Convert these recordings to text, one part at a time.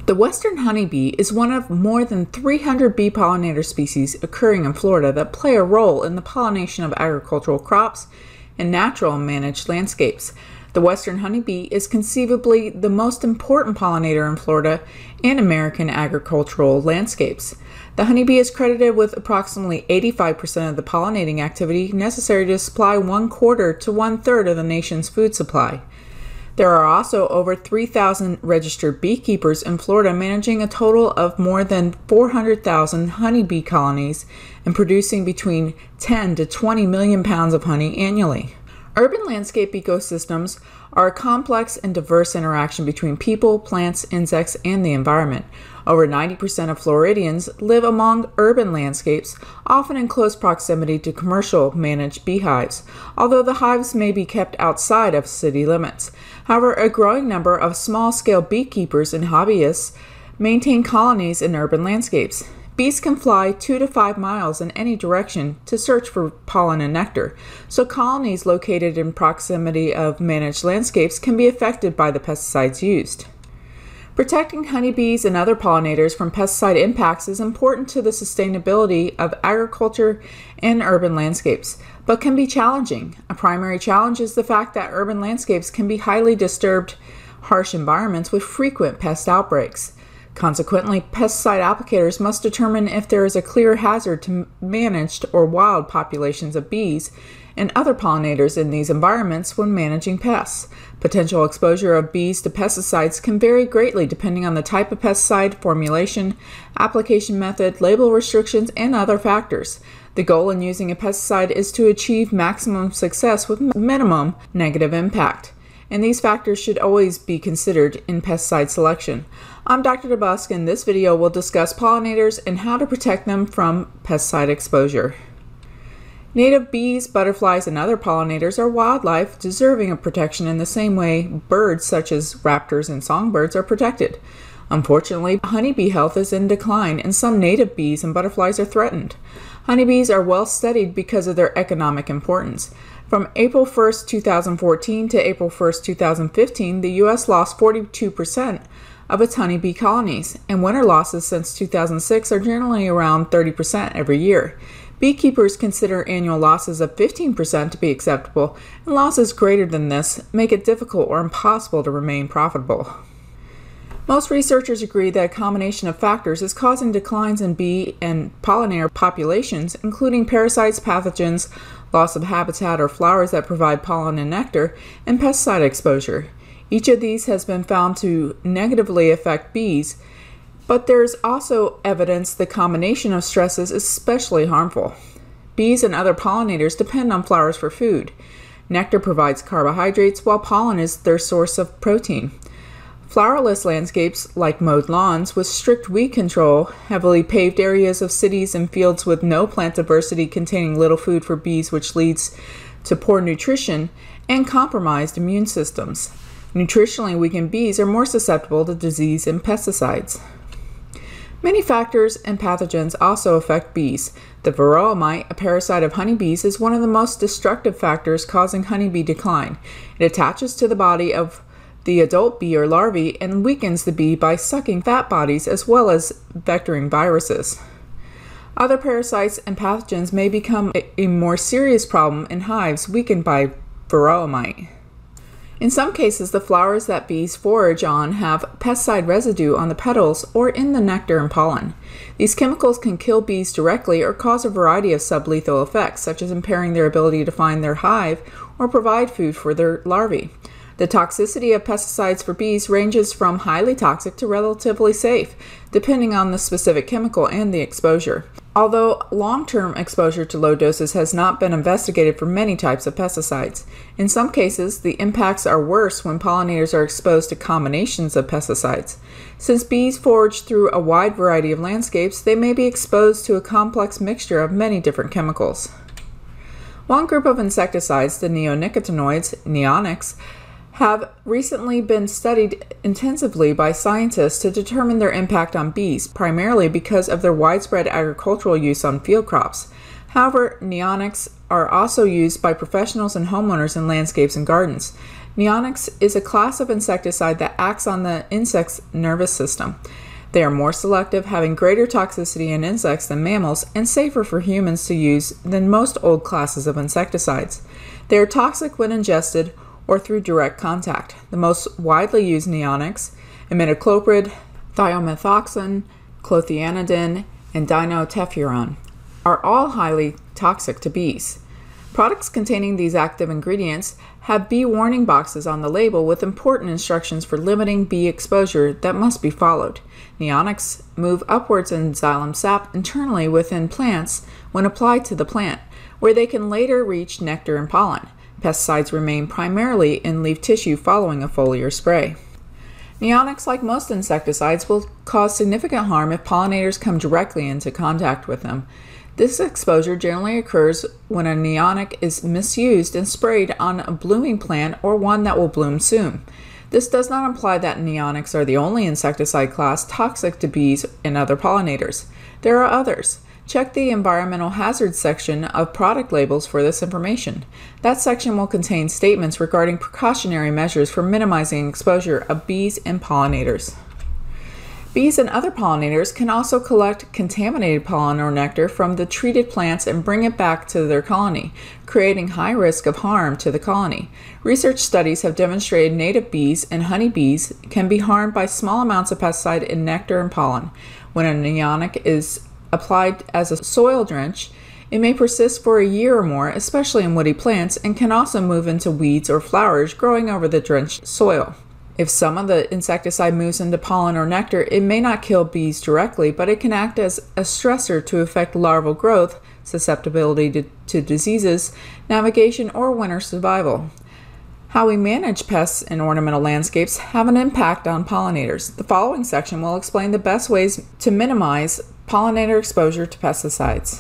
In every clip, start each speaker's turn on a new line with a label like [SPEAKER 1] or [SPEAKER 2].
[SPEAKER 1] The western honeybee is one of more than 300 bee pollinator species occurring in Florida that play a role in the pollination of agricultural crops and natural and managed landscapes. The western honeybee is conceivably the most important pollinator in Florida and American agricultural landscapes. The honeybee is credited with approximately 85% of the pollinating activity necessary to supply 1/4 to 1/3 of the nation's food supply. There are also over 3,000 registered beekeepers in Florida managing a total of more than 400,000 honeybee colonies and producing between 10 to 20 million pounds of honey annually. Urban landscape ecosystems are a complex and diverse interaction between people, plants, insects, and the environment. Over 90% of Floridians live among urban landscapes, often in close proximity to commercial managed beehives, although the hives may be kept outside of city limits. However, a growing number of small-scale beekeepers and hobbyists maintain colonies in urban landscapes. Bees can fly 2 to 5 miles in any direction to search for pollen and nectar, so colonies located in proximity of managed landscapes can be affected by the pesticides used. Protecting honeybees and other pollinators from pesticide impacts is important to the sustainability of agriculture and urban landscapes, but can be challenging. A primary challenge is the fact that urban landscapes can be highly disturbed, harsh environments with frequent pest outbreaks. Consequently, pesticide applicators must determine if there is a clear hazard to managed or wild populations of bees and other pollinators in these environments when managing pests. Potential exposure of bees to pesticides can vary greatly depending on the type of pesticide, formulation, application method, label restrictions, and other factors. The goal in using a pesticide is to achieve maximum success with minimum negative impact, and these factors should always be considered in pesticide selection. I'm Dr. DeBusk, and this video will discuss pollinators and how to protect them from pesticide exposure. Native bees, butterflies, and other pollinators are wildlife deserving of protection in the same way birds such as raptors and songbirds are protected. Unfortunately, honeybee health is in decline and some native bees and butterflies are threatened. Honeybees are well studied because of their economic importance. From April 1st, 2014 to April 1st, 2015, the U.S. lost 42% of its honeybee colonies, and winter losses since 2006 are generally around 30% every year. Beekeepers consider annual losses of 15% to be acceptable, and losses greater than this make it difficult or impossible to remain profitable. Most researchers agree that a combination of factors is causing declines in bee and pollinator populations, including parasites, pathogens, loss of habitat or flowers that provide pollen and nectar, and pesticide exposure. Each of these has been found to negatively affect bees, but there is also evidence the combination of stresses is especially harmful. Bees and other pollinators depend on flowers for food. Nectar provides carbohydrates, while pollen is their source of protein. Flowerless landscapes, like mowed lawns with strict weed control, heavily paved areas of cities, and fields with no plant diversity containing little food for bees, which leads to poor nutrition and compromised immune systems. Nutritionally weakened bees are more susceptible to disease and pesticides. Many factors and pathogens also affect bees. The varroa mite, a parasite of honeybees, is one of the most destructive factors causing honeybee decline. It attaches to the body of the adult bee or larvae and weakens the bee by sucking fat bodies as well as vectoring viruses. Other parasites and pathogens may become a more serious problem in hives weakened by varroa mite. In some cases, the flowers that bees forage on have pesticide residue on the petals or in the nectar and pollen. These chemicals can kill bees directly or cause a variety of sublethal effects, such as impairing their ability to find their hive or provide food for their larvae. The toxicity of pesticides for bees ranges from highly toxic to relatively safe, depending on the specific chemical and the exposure. Although long-term exposure to low doses has not been investigated for many types of pesticides, in some cases the impacts are worse when pollinators are exposed to combinations of pesticides. Since bees forage through a wide variety of landscapes, they may be exposed to a complex mixture of many different chemicals. One group of insecticides, the neonicotinoids, neonics, have recently been studied intensively by scientists to determine their impact on bees, primarily because of their widespread agricultural use on field crops. However, neonics are also used by professionals and homeowners in landscapes and gardens. Neonics is a class of insecticide that acts on the insect's nervous system. They are more selective, having greater toxicity in insects than mammals, and safer for humans to use than most old classes of insecticides. They are toxic when ingested or through direct contact. The most widely used neonics, imidacloprid, thiomethoxam, clothianidin, and dinotefuran, are all highly toxic to bees. Products containing these active ingredients have bee warning boxes on the label with important instructions for limiting bee exposure that must be followed. Neonics move upwards in xylem sap internally within plants when applied to the plant, where they can later reach nectar and pollen. Pesticides remain primarily in leaf tissue following a foliar spray. Neonics, like most insecticides, will cause significant harm if pollinators come directly into contact with them. This exposure generally occurs when a neonic is misused and sprayed on a blooming plant or one that will bloom soon. This does not imply that neonics are the only insecticide class toxic to bees and other pollinators. There are others. Check the environmental hazards section of product labels for this information. That section will contain statements regarding precautionary measures for minimizing exposure of bees and pollinators. Bees and other pollinators can also collect contaminated pollen or nectar from the treated plants and bring it back to their colony, creating high risk of harm to the colony. Research studies have demonstrated native bees and honeybees can be harmed by small amounts of pesticide in nectar and pollen. When a neonic is applied as a soil drench, it may persist for a year or more, especially in woody plants, and can also move into weeds or flowers growing over the drenched soil. If some of the insecticide moves into pollen or nectar, it may not kill bees directly, but it can act as a stressor to affect larval growth, susceptibility to diseases, navigation, or winter survival. How we manage pests in ornamental landscapes have an impact on pollinators. The following section will explain the best ways to minimize pollinator exposure to pesticides.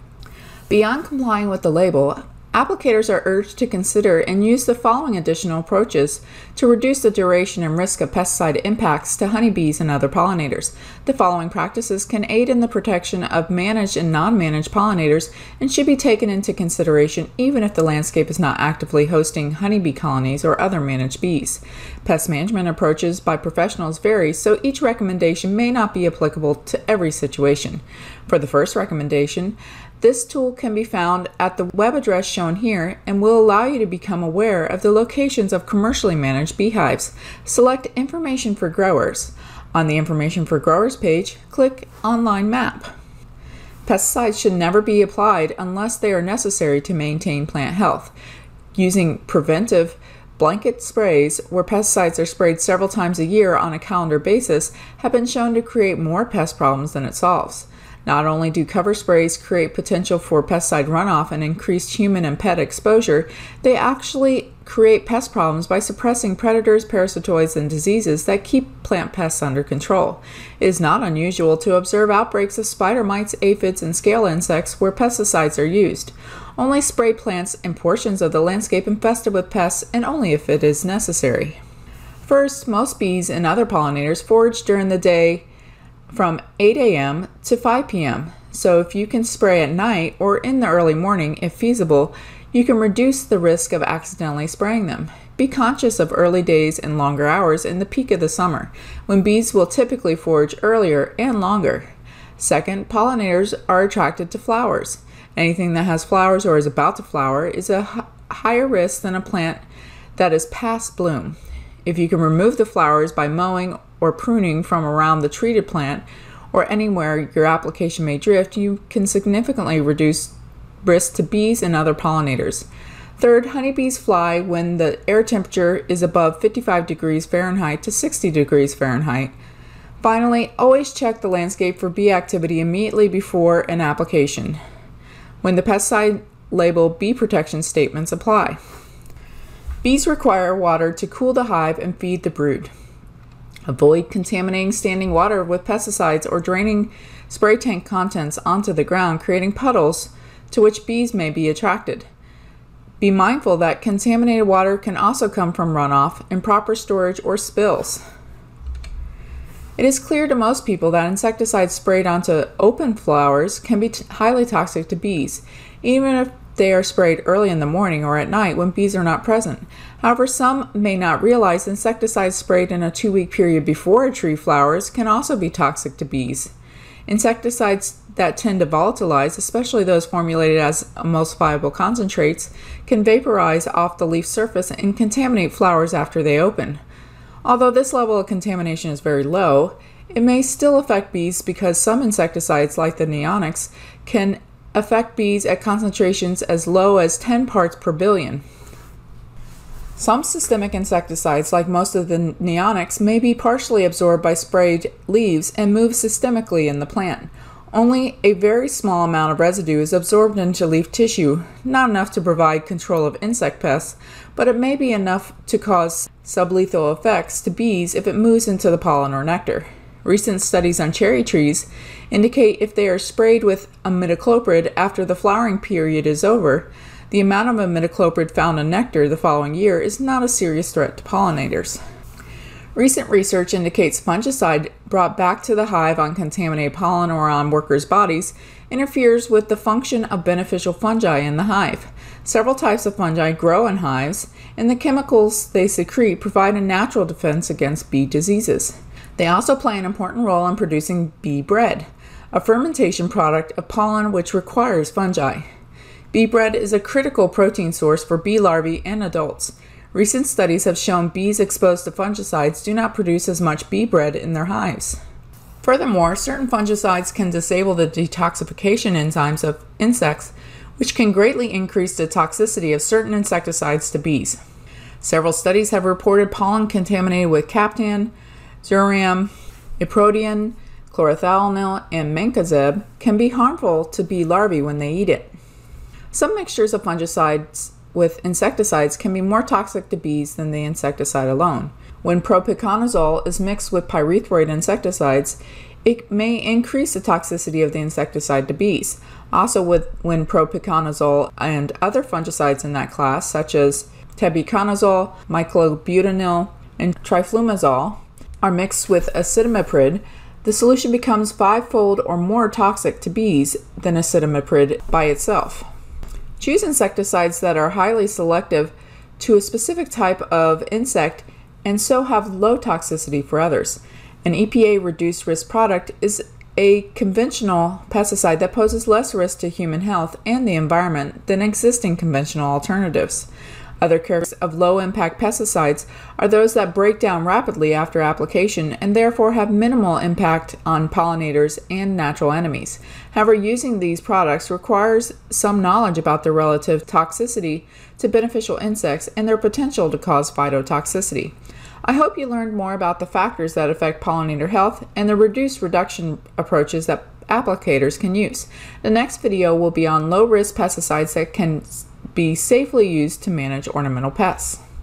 [SPEAKER 1] Beyond complying with the label, applicators are urged to consider and use the following additional approaches to reduce the duration and risk of pesticide impacts to honeybees and other pollinators. The following practices can aid in the protection of managed and non-managed pollinators and should be taken into consideration even if the landscape is not actively hosting honeybee colonies or other managed bees. Pest management approaches by professionals vary, so each recommendation may not be applicable to every situation. For the first recommendation, this tool can be found at the web address shown here and will allow you to become aware of the locations of commercially managed beehives. Select Information for Growers. On the Information for Growers page, click Online Map. Pesticides should never be applied unless they are necessary to maintain plant health. Using preventive blanket sprays, where pesticides are sprayed several times a year on a calendar basis, have been shown to create more pest problems than it solves. Not only do cover sprays create potential for pesticide runoff and increased human and pet exposure, they actually create pest problems by suppressing predators, parasitoids, and diseases that keep plant pests under control. It is not unusual to observe outbreaks of spider mites, aphids, and scale insects where pesticides are used. Only spray plants and portions of the landscape infested with pests, and only if it is necessary. First, most bees and other pollinators forage during the day from 8 a.m. to 5 p.m. So if you can spray at night or in the early morning, if feasible, you can reduce the risk of accidentally spraying them. Be conscious of early days and longer hours in the peak of the summer, when bees will typically forage earlier and longer. Second, pollinators are attracted to flowers. Anything that has flowers or is about to flower is a higher risk than a plant that is past bloom. If you can remove the flowers by mowing or pruning from around the treated plant or anywhere your application may drift, you can significantly reduce risk to bees and other pollinators. Third, honeybees fly when the air temperature is above 55 degrees Fahrenheit to 60 degrees Fahrenheit. Finally, always check the landscape for bee activity immediately before an application, when the pesticide label bee protection statements apply. Bees require water to cool the hive and feed the brood. Avoid contaminating standing water with pesticides or draining spray tank contents onto the ground, creating puddles to which bees may be attracted. Be mindful that contaminated water can also come from runoff, improper storage, or spills. It is clear to most people that insecticides sprayed onto open flowers can be highly toxic to bees, even if they are sprayed early in the morning or at night when bees are not present. However, some may not realize insecticides sprayed in a 2-week period before a tree flowers can also be toxic to bees. Insecticides that tend to volatilize, especially those formulated as emulsifiable concentrates, can vaporize off the leaf surface and contaminate flowers after they open. Although this level of contamination is very low, it may still affect bees because some insecticides, like the neonics, can affect bees at concentrations as low as 10 parts per billion. Some systemic insecticides, like most of the neonics, may be partially absorbed by sprayed leaves and move systemically in the plant. Only a very small amount of residue is absorbed into leaf tissue, not enough to provide control of insect pests, but it may be enough to cause sublethal effects to bees if it moves into the pollen or nectar. Recent studies on cherry trees indicate if they are sprayed with imidacloprid after the flowering period is over, the amount of imidacloprid found in nectar the following year is not a serious threat to pollinators. Recent research indicates fungicide brought back to the hive on contaminated pollen or on workers' bodies interferes with the function of beneficial fungi in the hive. Several types of fungi grow in hives, and the chemicals they secrete provide a natural defense against bee diseases. They also play an important role in producing bee bread, a fermentation product of pollen which requires fungi. Bee bread is a critical protein source for bee larvae and adults. Recent studies have shown bees exposed to fungicides do not produce as much bee bread in their hives. Furthermore, certain fungicides can disable the detoxification enzymes of insects, which can greatly increase the toxicity of certain insecticides to bees. Several studies have reported pollen contaminated with captan, xurium, iprodion, chlorothalonil, and mancozeb can be harmful to bee larvae when they eat it. Some mixtures of fungicides with insecticides can be more toxic to bees than the insecticide alone. When Propiconazole is mixed with pyrethroid insecticides, it may increase the toxicity of the insecticide to bees. Also, when Propiconazole and other fungicides in that class, such as tebuconazole, myclobutanil, and triflumazole, are mixed with acetamaprid, the solution becomes 5-fold or more toxic to bees than acetamaprid by itself. Choose insecticides that are highly selective to a specific type of insect and so have low toxicity for others. An EPA Reduced Risk product is a conventional pesticide that poses less risk to human health and the environment than existing conventional alternatives. Other characteristics of low-impact pesticides are those that break down rapidly after application and therefore have minimal impact on pollinators and natural enemies. However, using these products requires some knowledge about their relative toxicity to beneficial insects and their potential to cause phytotoxicity. I hope you learned more about the factors that affect pollinator health and the reduction approaches that applicators can use. The next video will be on low-risk pesticides that can be safely used to manage ornamental pests.